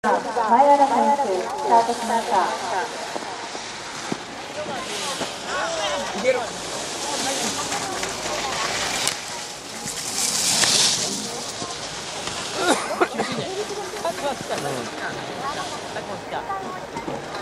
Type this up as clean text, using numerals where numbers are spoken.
前原選手、スタートしました。 いける。厳しいね。